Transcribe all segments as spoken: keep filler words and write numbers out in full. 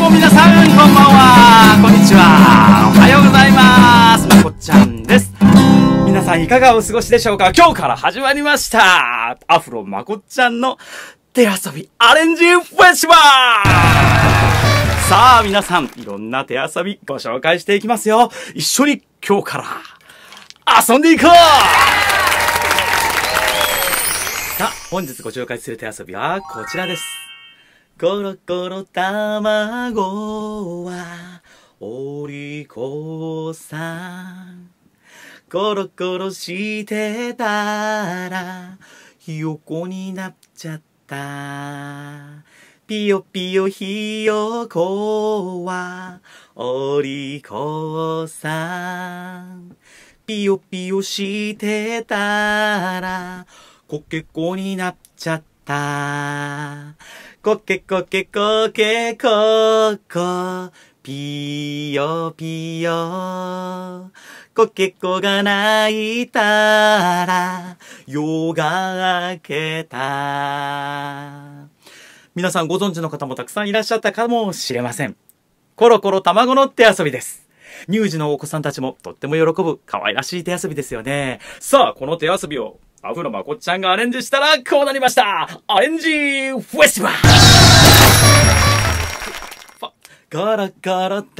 も皆さん、こんばんは。こんにちは。おはようございます。まこっちゃんです。皆さんいかがお過ごしでしょうか。今日から始まりました。アフロまこっちゃんの手遊びアレンジフェスティバル。さあ皆さん、いろんな手遊びご紹介していきますよ。一緒に今日から遊んでいこう。さあ、本日ご紹介する手遊びはこちらです。コロコロ卵はお利口さん。コロコロしてたらひよこになっちゃった。ピヨピヨひよこはお利口さん。ピヨピヨしてたらコケコになっちゃった。コケコケコケココピヨピヨ。コケコが泣いたら夜が明けた。皆さんご存知の方もたくさんいらっしゃったかもしれません。コロコロ卵の手遊びです。乳児のお子さんたちもとっても喜ぶ可愛らしい手遊びですよね。さあ、この手遊びをアフロまこっちゃんがアレンジしたらこうなりました。アレンジフェスティバル。コロコロ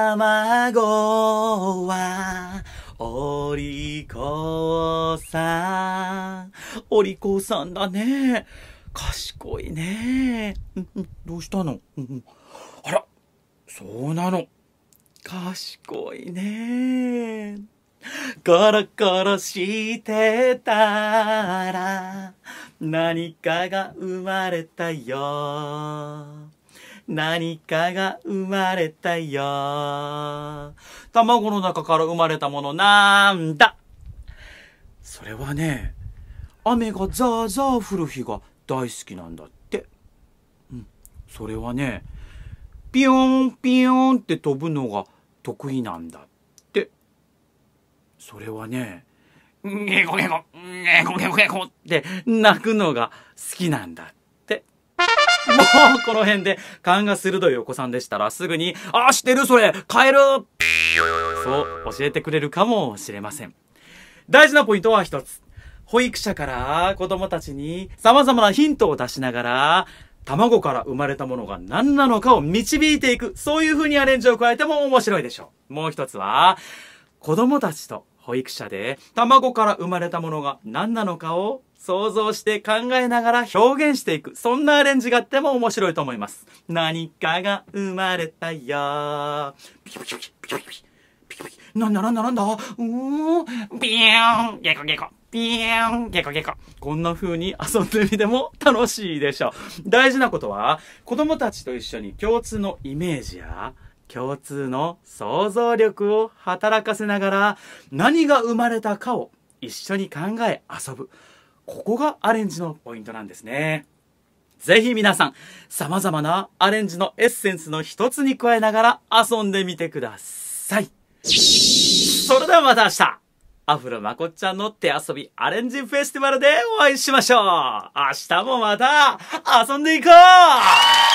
卵はお利口さん。お利口さんだね。賢いね。どうしたの？あら、そうなの。賢いね。コロコロしてたら何かが生まれたよ。何かが生まれたよ。卵の中から生まれたものなんだ。それはね、雨がザーザー降る日が大好きなんだって。うん、それはね、ピヨンピヨンって飛ぶのが得意なんだって。それはね、ゲコゲコ、ゲコゲコゲコって鳴くのが好きなんだって。もうこの辺で勘が鋭いお子さんでしたらすぐに、あ、知ってるそれ、カエル、そう教えてくれるかもしれません。大事なポイントは一つ。保育者から子供たちに様々なヒントを出しながら、卵から生まれたものが何なのかを導いていく。そういう風にアレンジを加えても面白いでしょう。もう一つは、子供たちと保育者で卵から生まれたものが何なのかを想像して考えながら表現していく。そんなアレンジがあっても面白いと思います。何かが生まれたよ。ピキピキピキピキピキピキピキ。なんだなんだなんだ。うーん。ビーン。ゲコゲコ。ピーン。ゲコゲコ。こんな風に遊んでみても楽しいでしょう。大事なことは、子供たちと一緒に共通のイメージや共通の想像力を働かせながら何が生まれたかを一緒に考え遊ぶ。ここがアレンジのポイントなんですね。ぜひ皆さん、様々なアレンジのエッセンスの一つに加えながら遊んでみてください。それではまた明日、アフロまこっちゃんの手遊びアレンジフェスティバルでお会いしましょう。明日もまた遊んでいこう。